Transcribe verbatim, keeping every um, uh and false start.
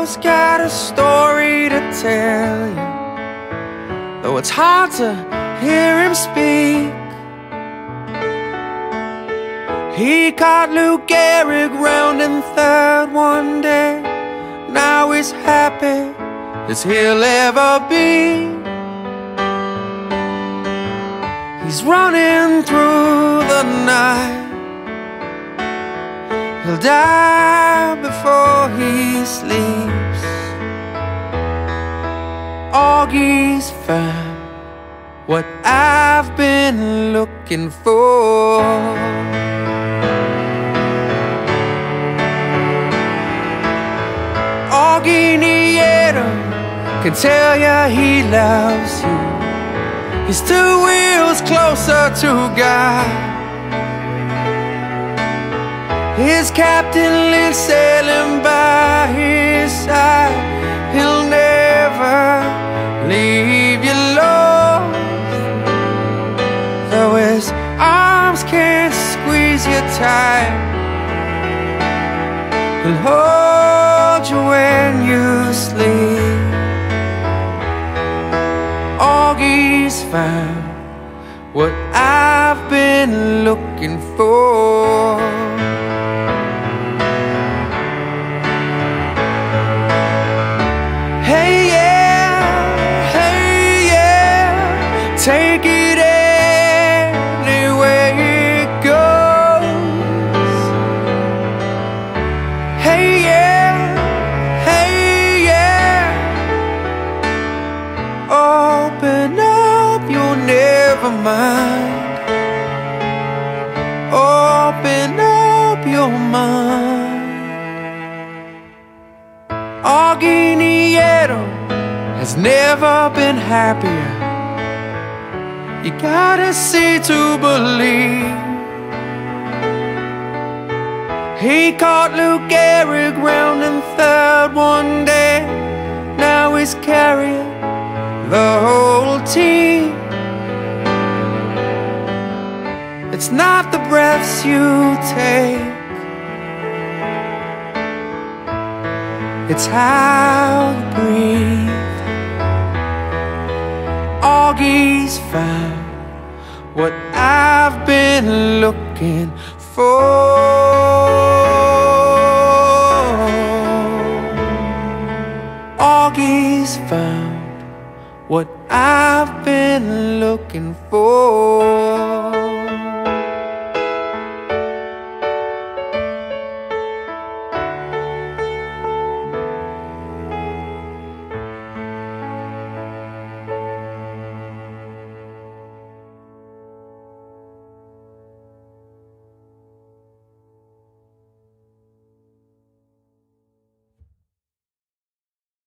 Nieto's got a story to tell you, though it's hard to hear him speak. He caught Lou Gehrig rounding third one day. Now he's happy as he'll ever be. He's running through the night. He'll die before he sleeps. Augie's found what I've been looking for. Augie Nieto can tell ya he loves you. He's two wheels closer to God. His captain lives sailing by his side. He'll never leave you lost, though his arms can't squeeze you tight. He'll hold you when you sleep. Augie's found what I've been looking for. Hey yeah, hey yeah, take it any way it goes. Hey yeah, hey yeah, open up your never mind. Open up your mind. Augie Nieto has never been happier. You gotta see to believe. He caught Lou Gehrig rounding third one day. Now he's carrying the whole team. It's not the breaths you take, it's how you breathe. Augie's found what I've been looking for. Augie's found what I've been looking for.